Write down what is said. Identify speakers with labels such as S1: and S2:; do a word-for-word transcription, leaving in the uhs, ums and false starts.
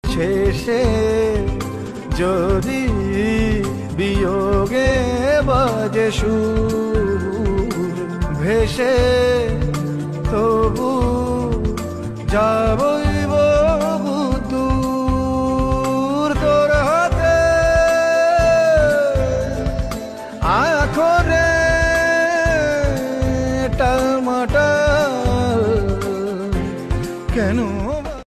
S1: শেষে যদি বিয়োগে বাজে সুর ভেসে তবু যাবই